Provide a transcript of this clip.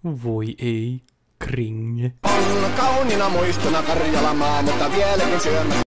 Voi ei, cringe. On kauniina muistona Karjalamaa, mutta vieläkin syömässä.